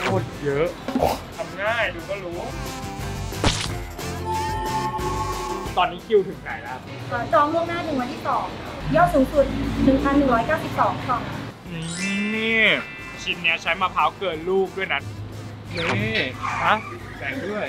คตรเยอะทำง่ายดูก็รู้ตอนนี้คิวถึงไหนแล้วจองล่วงหน้าถึงวันที่2ยอดสูงสุด 1,192 กล่องนี่ชิ้นเนี้ยใช้มะพร้าวเกินลูกด้วยนะนี่ฮะแบ่งด้วย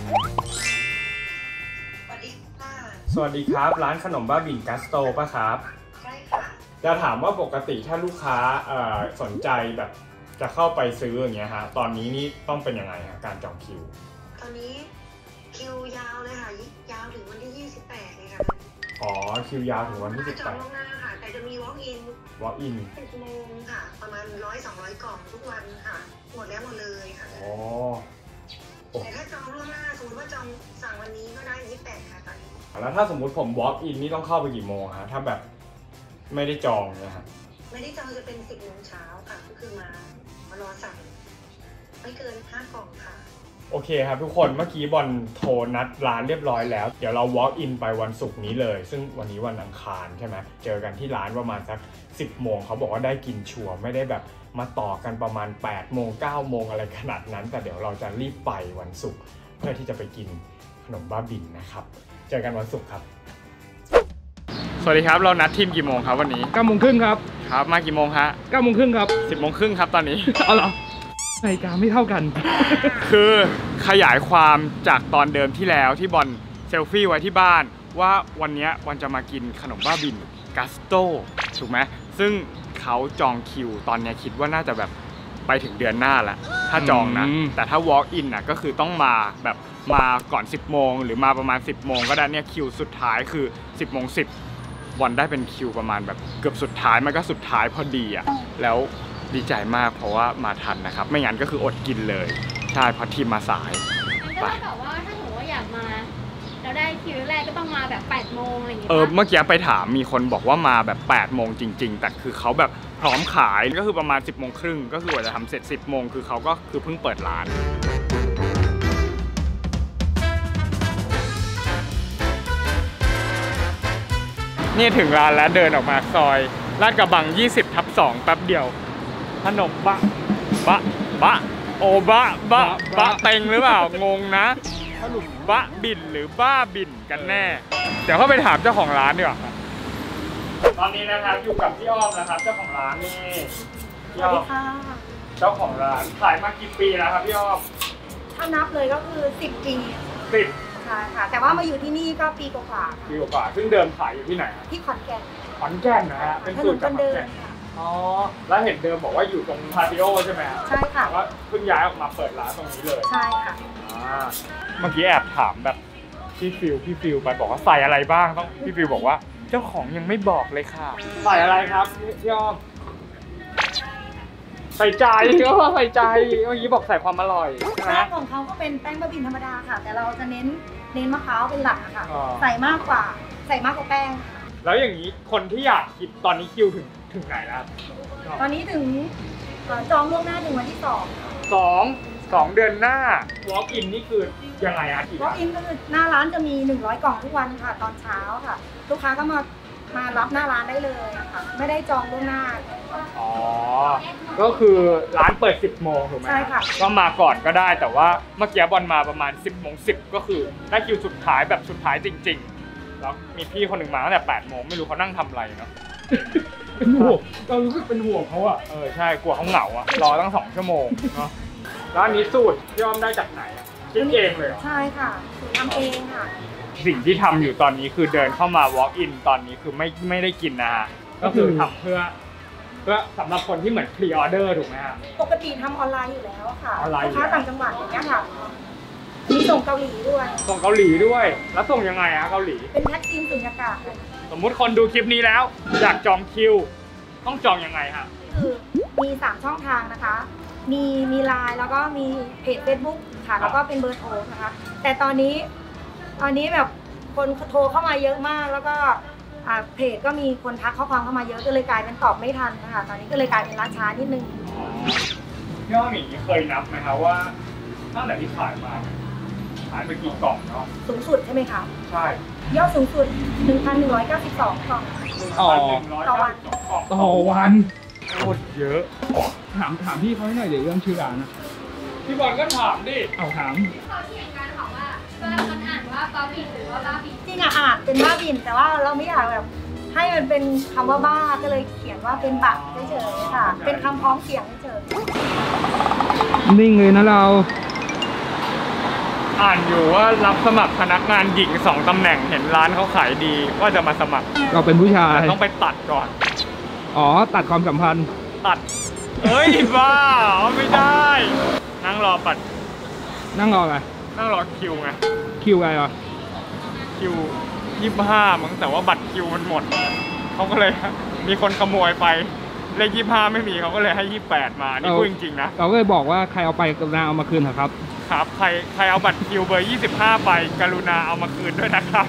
สวัสดีครับร้านขนมบ้าบิ่นกัสโตป่ะครับใช่ค่ะจะถามว่าปกติถ้าลูกค้าสนใจแบบจะเข้าไปซื้ออย่างเงี้ยฮะตอนนี้นี่ต้องเป็นยังไงฮะการจองคิวตอนนี้คิวยาวเลยค่ะยาวถึงวันที่28เลยค่ะอ๋อคิวยาวถึงวันที่จองล่วงหน้าค่ะแต่จะมี walk in 10 โมงค่ะประมาณ100-200 กล่องทุกวันค่ะหมดแล้วหมดเลยค่ะอ๋อแต่ถ้าจองล่วงหน้าสมมติว่าจองสั่งวันนี้ก็ได้28ค่ะตอนนี้แล้วถ้าสมมุติผม walk in นี่ต้องเข้าไปกี่โมงฮะถ้าแบบไม่ได้จองเนี่ยครับไม่ได้จองจะเป็น10 โมงเช้าค่ะก็คือมารอสั่งไม่เกิน5 กล่องค่ะโอเคครับทุกคนเมื่อกี้บอลโทรนัดร้านเรียบร้อยแล้วเดี๋ยวเรา walk in ไปวันศุกร์นี้เลยซึ่งวันนี้วันอังคารใช่ไหมเจอกันที่ร้านประมาณสัก10 โมงเขาบอกว่าได้กินชัวร์ไม่ได้แบบมาต่อกันประมาณ8 โมง 9 โมงอะไรขนาดนั้นแต่เดี๋ยวเราจะรีบไปวันศุกร์เพื่อที่จะไปกินขนมบ้าบิ่นนะครับเจอกันวันศุกร์ครับสวัสดีครับเรานัดทีมกี่โมงครับวันนี้ 9 โมงครึ่งครับครับมากี่โมงฮะ 9 โมงครึ่งครับ 10 โมงครึ่งครับตอนนี้เอาเหรอนาฬิกาไม่เท่ากันคือขยายความจากตอนเดิมที่แล้วที่บอลเซลฟี่ไว้ที่บ้านว่าวันนี้บอลจะมากินขนมบ้าบิ่นกัสโตถูกไหมซึ่งเขาจองคิวตอนนี้คิดว่าน่าจะแบบไปถึงเดือนหน้าแหละถ้าจองนะแต่ถ้า walk in น่ะก็คือต้องมาแบบมาก่อน10 โมงหรือมาประมาณ10 โมงก็ได้เนี่ยคิวสุดท้ายคือ10 โมง 10บอลได้เป็นคิวประมาณแบบเกือบสุดท้ายมันก็สุดท้ายพอดีอ่ะแล้วดีใจมากเพราะว่ามาทันนะครับไม่งั้นก็คืออดกินเลยใช่เพราะทีมมาสายไปแบบว่าถ้าสมมติว่าอยากมาเราได้คิวแรกก็ต้องมาแบบ8 โมงอะไรอย่างเงี้ยเมื่อกี้ไปถามมีคนบอกว่ามาแบบ8 โมงจริงๆแต่คือเขาแบบพร้อมขายก็คือประมาณ10 โมงครึ่งก็คือว่าจะทำเสร็จ10 โมงคือเขาก็คือเพิ่งเปิดร้านนี่ถึงร้านแล้วเดินออกมาซอยลาดกระบัง 20/2 แป๊บเดียวขนมบะโอบะเต็งหรือเปล่างงนะขนมบะบิ่นหรือบ้าบิ่นกันแน่เดี๋ยวเข้าไปถามเจ้าของร้านดีกว่าตอนนี้นะครับอยู่กับพี่อ้อมนะครับเจ้าของร้านนี่สวัสดีค่ะเจ้าของร้านขายมากี่ปีแล้วครับพี่อ้อมถ้านับเลยก็คือ10 ปี 10 ใช่ค่ะแต่ว่ามาอยู่ที่นี่ก็ปีกว่าซึ่งเดิมขายอยู่ที่ไหนที่ขอนแก่นนะฮะเป็นสูตรจากขอนแก่นอ๋อแล้วเห็นเดิมบอกว่าอยู่ตรงพาติโอใช่ไหมใช่ค่ะแล้วเพิ่งย้ายออกมาเปิดร้านตรงนี้เลยใช่ค่ะเมื่อกี้แอบถามแบบพี่ฟิวไปบอกว่าใส่อะไรบ้างต้องพี่ฟิวบอกว่าเจ้าของยังไม่บอกเลยค่ะใส่อะไรครับพี่อ้อมใส่ใจก็ใส่ใจเมื่อกี้บอกใส่ความอร่อยแป้งของเขาก็เป็นแป้งบ้าบิ่นธรรมดาค่ะแต่เราจะเน้นมะพร้าวเป็นหลักค่ะใส่มากกว่าแป้งแล้วอย่างนี้คนที่อยากกินตอนนี้คิวถึงไหนแล้วตอนนี้ถึงจองล่วงหน้าถึงวันที่ 2 เดือนหน้า walk in นี่คือยังไงอะ walk in ก็คือหน้าร้านจะมี100 กล่องทุกวันค่ะตอนเช้าค่ะลูกค้าก็มารับหน้าร้านได้เลยค่ะไม่ได้จองล่วงหน้าอ๋อก็คือร้านเปิด10 โมงถูกไหมใช่ค่ะก็มาก่อนก็ได้แต่ว่าเมื่อกี้บอลมาประมาณ10 โมง 10ก็คือได้คิวสุดท้ายแบบสุดท้ายจริงๆแล้วมีพี่คนหนึ่งมาตั้งแต่8 โมงไม่รู้เขานั่งทำอะไรเนาะเป็นห่วงเรารู้สึกเป็นห่วงเขาอ่ะใช่กลัวเขาเหงาอ่ะรอตั้ง2 ชั่วโมงเนาะแล้วอันนี้สูตรพี่อ้อมได้จากไหนอ่ะคิดเองเลยใช่ค่ะทำเองค่ะสิ่งที่ทำอยู่ตอนนี้คือเดินเข้ามา walk in ตอนนี้คือไม่ได้กินนะฮะก็คือทำเพื่อสำหรับคนที่เหมือน pre order ถูกไหมฮะปกติทำออนไลน์อยู่แล้วค่ะลูกค้าต่างจังหวัดอย่างเงี้ยค่ะมีส่งเกาหลีด้วยแล้วส่งยังไงอะเกาหลีเป็นแพ็คทีมสุญญากาศสมมุติคนดูคลิปนี้แล้วอยากจองคิวต้องจองยังไงฮะคือมี3 ช่องทางนะคะมีไลน์แล้วก็มีเพจ Facebook ค่ะแล้วก็เป็นเบอร์โทรนะคะแต่ตอนนี้แบบคนโทรเข้ามาเยอะมากแล้วก็เพจก็มีคนทักข้อความเข้ามาเยอะก็เลยกลายเป็นตอบไม่ทันนะคะตอนนี้ก็เลยกลายเป็นร้านช้านิดนึงพี่อ้อมอย่างนี้เคยนับไหมคะว่าตั้งแต่ที่ขายมาไปกี่กล่องเนาะสูงสุดใช่ไหมคะใช่ยอดสูงสุด 1,192 กล่องต่อวันโคตรเยอะถามพี่เขาหน่อยเดี๋ยวเรื่องชื่อร้านนะพี่บอลก็ถามดิเอาถามเขาเถียงกันค่ะว่ามันอ่านว่าบ้าบินหรือว่าบ้าบินจริงอ่านเป็นบ้าบินแต่ว่าเราไม่อยากแบบให้มันเป็นคำว่าบ้าก็เลยเขียนว่าเป็นบัตรเฉยๆค่ะ เป็นคำพ้องเสียงเฉยนิ่งเลยนะเราอ่านอยู่ว่ารับสมัครพนักงานหญิง2 ตำแหน่งเห็นร้านเขาขายดีว่าจะมาสมัครเราเป็นผู้ชายแต่ต้องไปตัดก่อนอ๋อ ตัดความสัมพันธ์ตัดเฮ้ยบ้าไม่ได้ นั่งรอปัดนั่งรออะไรนั่งรอคิวไงคิวอะไรอ่ะคิว25มั้งแต่ว่าบัตรคิวมันหมดเขาก็เลยมีคนขโมยไปเลข25ไม่มีเขาก็เลยให้28มานี่พูดจริงๆนะเราก็เลยบอกว่าใครเอาไปกรุณาเอามาคืนเถอะครับครับใครเอาบัตรคิวเบอร์25ไปกรุณาเอามาคืนด้วยนะครับ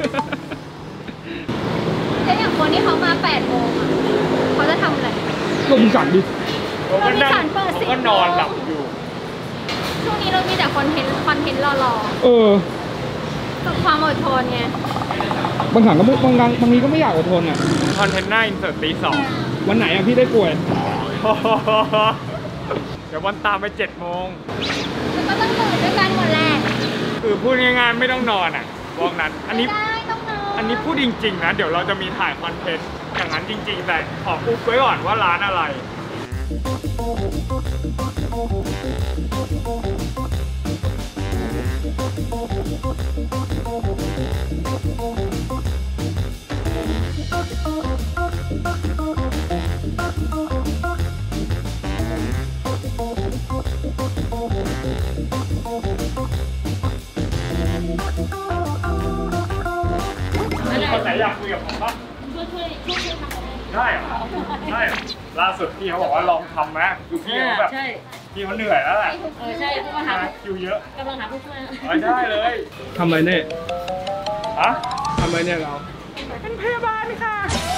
แล้วอย่างคนที่เขามา8 โมงอะเขาจะทำอะไรลงจัดดิผมก็นั่งเรามีสารเปิดผม 10 ก็นอนหลับอยู่ช่วงนี้เรามีแต่คอนเทนต์รอเออๆฝึกความอดทนไงบางครั้งก็ไม่บางทีก็ไม่อยากอดทนอ่ะคอนเทนต์หน้าอินเสิร์ตตี 2 วันไหนอ่ะพี่ได้ป่วยเดี๋ยววันตามไป7 โมงแล้วก็ต้องตื่นด้วยกันหมดแหละคือพูดง่ายๆไม่ต้องนอนอ่ะบอกนั้น อันนี้ได้ต้องนอนอันนี้พูดจริงๆนะ เดี๋ยวเราจะมีถ่ายคอนเทนต์อย่างนั้นจริงๆ แต่ขออุ๊บไว้ก่อนว่าร้านอะไร มีคนไหนอยากคุยกับผมบ้างได้เหรอได้เหรอล่าสุดพี่เขาบอกว่าลองทำไหมคือพี่เขาแบบพี่เขาเหนื่อยแล้วแหละใช่ผู้มาหาคิวเยอะกำลังหาผู้ช่วยได้เลยทำอะไรเนี่ยฮะทำอะไรเนี่ยเราเป็นพยาบาลค่ะ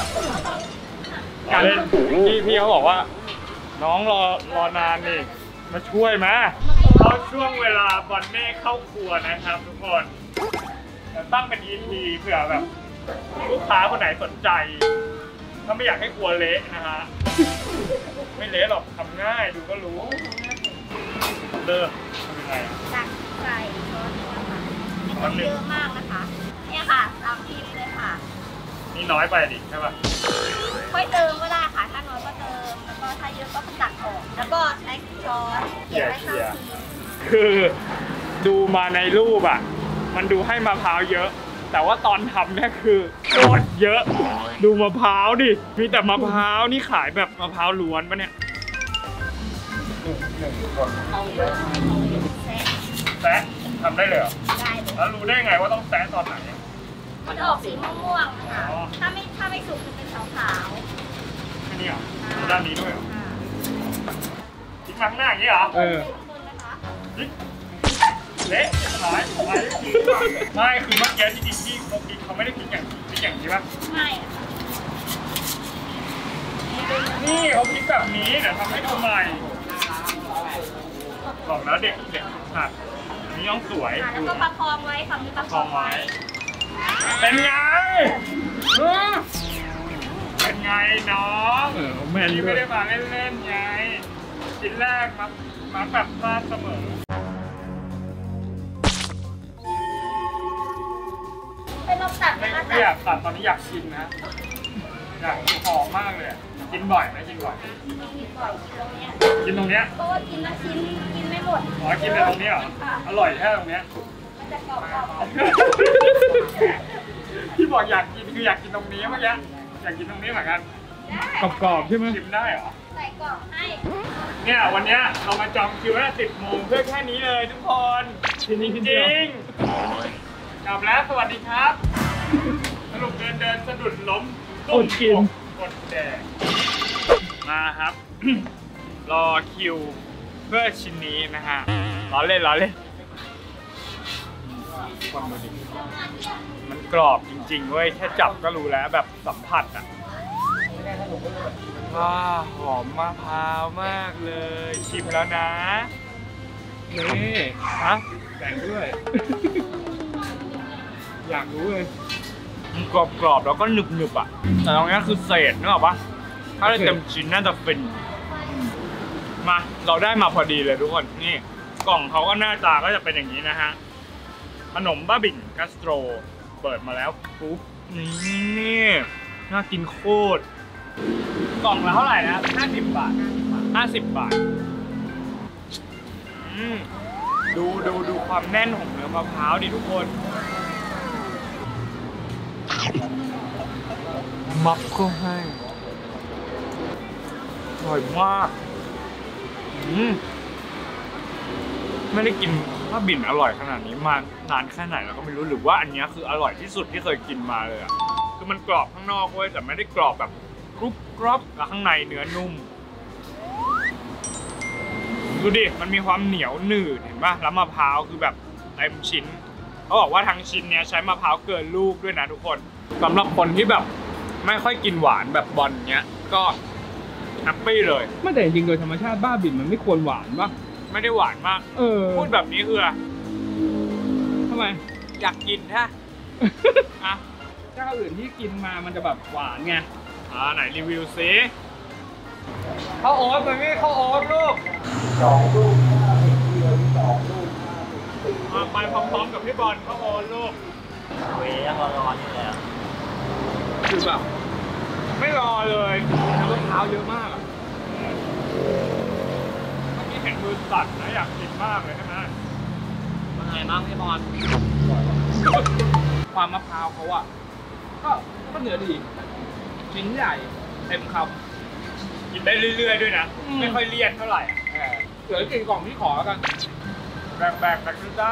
การเล่นพี่เขาบอกว่า น้องรอนานนี่มาช่วยไหมเขาช่วงเวลาบอลเน่เข้าครัวนะครับทุกคนจะตั้งเป็น EP เผื่อแบบลูกค้าคนไหนสนใจ ถ้าไม่อยากให้ครัวเละนะฮะ ไม่เละหรอกทำง่ายดูก็รู้เริ่มทำยังไงตักใส่ช้อนค่ะช้อนหนึ่งเยอะมากนะคะ เนี่ยค่ะตามที่นี่เลยค่ะนี่น้อยไปดิใช่ป่ะค่อยเติมก็ได้ค่ะ ถ้าน้อยก็เติม แล้วก็ถ้าเยอะก็ตักออก แล้วก็ใช้ช้อนเกี่ยวให้เข้าทีคือดูมาในรูปอ่ะ มันดูให้มะพร้าวเยอะ แต่ว่าตอนทำเนี่ยคือโคตรเยอะ ดูมะพร้าวดิ มีแต่มะพร้าวนี่ขายแบบมะพร้าวล้วนปะเนี่ยแซะทำได้เลยเหรอได้เลยแล้วรู้ได้ไงว่าต้องแซะตอนไหนมันออกสีม่วงๆค่ะอ๋อถ้าไม่สุกจะเป็นขาวแค่นี้เหรอดูด้านนี้ด้วยเหรอทิ้งมาข้างหน้าอย่างนี้เหรอเออๆคนนะคะทิ้งเละหลายไม่คือเมื่อกี้ที่จริงที่เขาคิดเขาไม่ได้คิดอย่างนี้ป่ะไม่ค่ะนี่เขาคิดแบบนี้เดี๋ยวทำให้ดูใหม่บอกแล้วเด็กหัดอันนี้ต้องสวยแล้วดูก็ประคองไว้ค่ะมีประคทออง งไว้ไว้เป็นไงเป็นไงน้องเออแม่นนี่ด้วไม่ยได้มาเล่นๆไงชิ้นแรกมาแบบพลาดเสมอเป็นลมตัดไหมไม่คะไม่อยากตัดตอนนี้อยากกินนะอยากหอมมากเลยอะกินบ่อยไหมกินบ่อยกินก่อนตรงเนี้ยกินตรงเนี้ยเพราะว่ากินละชิ้นกินไม่หมดอ๋อกินแต่ตรงนี้เหรออร่อยแค่ตรงเนี้ยมันจะกรอบที่บอกอยากกินคืออยากกินตรงนี้เมื่อกี้อยากกินตรงนี้เหมือนกันๆได้กรอบๆใช่ไหมชิมได้เหรอใส่กล่องให้เนี่ยวันเนี้ยเรามาจองคิวตั้งแต่10 โมงเพื่อแค่นี้เลยทุกคนทีนี้ทีจเดียวริงกลับแล้วสวัสดีครับสรุปเดินสะดุดล้มอดกินอดแดกมาครับ รอคิวเพื่อชิ้นนี้นะฮะล้อเล่นมันกรอบจริงๆเว้ยแค่จับก็รู้แล้วแบบสัมผัสอ่ะว้าหอมมะพร้าวมากเลยชิมแล้วนะนี่ฮะแบ่งด้วย อยากรู้เลยมันกรอบๆแล้วก็หนึบๆอ่ะแต่ตรงนี้คือเศษนึกออกปะถ้าได้เต็มชิ้นน่าจะฟินมาเราได้มาพอดีเลยทุกคนนี่กล่องเขาก็หน้าตาก็จะเป็นอย่างนี้นะฮะขนมบ้าบิ่นกัสโตรเปิดมาแล้วปุ๊บนี่น่ากินโคตรกล่องละเท่าไหร่นะ50 บาท50 บาทดูความแน่นของเนื้อมะพร้าวดิทุกคนมักก็ให้อร่อยมากไม่ได้กินบ้าบิ่นอร่อยขนาดนี้มานานแค่ไหนแล้วก็ไม่รู้หรือว่าอันนี้คืออร่อยที่สุดที่เคยกินมาเลยอ่ะคือมันกรอบข้างนอกเว้ยแต่ไม่ได้กรอบแบบกรุบกรอบแล้วข้างในเนื้อนุ่มดูดิมันมีความเหนียวหนืดเห็นป่ะแล้วมะพร้าวคือแบบเต็มชิ้นเขาบอกว่าทั้งชิ้นเนี้ยใช้มะพร้าวเกินลูกด้วยนะทุกคนสำหรับคนที่แบบไม่ค่อยกินหวานแบบบอลเนี้ยก็แฮปปี้เลยไม่แต่จริงๆโดยธรรมชาติบ้าบิ่นมันไม่ควรหวานป่ะไม่ได้หวานมากพูดแบบนี้คือทำไมอยากกินฮะอ่ะเจ้าอื่นที่กินมามันจะแบบหวานไงไหนรีวิวซิข้าวโอ๊ตมันไม่ข้าวโอ๊ตลูก2 ลูกไปพร้อมๆกับพี่บอลข้าวโอ๊ตลูกเวยังร้อนอยู่เลยคือแบบไม่รอเลยน้ำมะพร้าวเยอะมากเห็นมือสั่นนะอยากกินมากเลยใช่ไหมมันไงบ้างพี่บอลความมะพร้าวเขาอะก็เนื้อดีชิ้นใหญ่เต็มคำกินได้เรื่อยๆด้วยนะไม่ค่อยเลี่ยนเท่าไหร่เหลือกินกล่องที่ขอแล้วกันแบ่งกันได้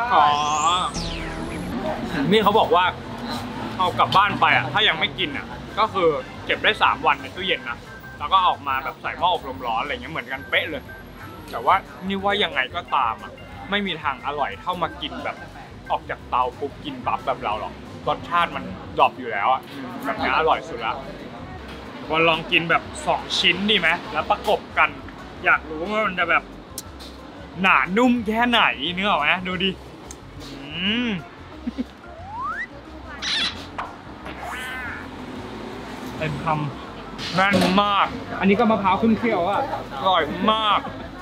นี่เขาบอกว่าเอากลับบ้านไปอ่ะถ้ายังไม่กินอ่ะก็คือเก็บได้3 วันในตู้เย็นนะแล้วก็ออกมาแบบใส่หม้ออบลมร้อนอะไรเงี้ยเหมือนกันเป๊ะเลยแต่ว่านี่ว่ายังไงก็ตามอ่ะไม่มีทางอร่อยเท่ามากินแบบออกจากเตาปุ๊บกินปั๊บแบบเราหรอกรสชาติมันดรอปอยู่แล้วอ่ะแบบนี้อร่อยสุดละวันลองกินแบบ2 ชิ้นดีไหมแล้วประกบกันอยากรู้ว่ามันจะแบบหนานุ่มแค่ไหนนึกออกไหมดูดิเต็มคำแน่นมากอันนี้ก็มะพร้าวขึ้นเคี่ยวอ่ะอร่อยมาก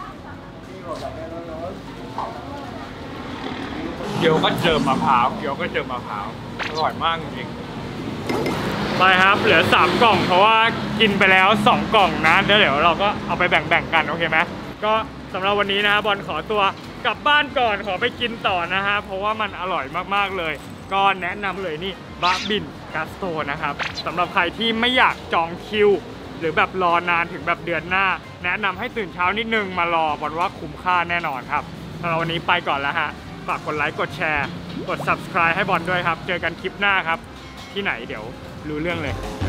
เกี๊ยวก็เจอมะพร้าวอร่อยมากจริงไปครับเหลือ3 กล่องเพราะว่ากินไปแล้ว2 กล่องนะเดี๋ยวเราก็เอาไปแบ่งกันโอเคไหมก็สำหรับวันนี้นะบอลขอตัวกลับบ้านก่อนขอไปกินต่อนะฮะเพราะว่ามันอร่อยมากๆเลยก็แนะนำเลยนี่บ้าบิ่นกัสโตนะครับสำหรับใครที่ไม่อยากจองคิวหรือแบบรอนานถึงแบบเดือนหน้าแนะนำให้ตื่นเช้านิดนึงมารอบอลว่าคุ้มค่าแน่นอนครับสำหรับวันนี้ไปก่อนแล้วฮะฝากกดไลค์กดแชร์กด Subscribe ให้บอลด้วยครับเจอกันคลิปหน้าครับที่ไหนเดี๋ยวรู้เรื่องเลย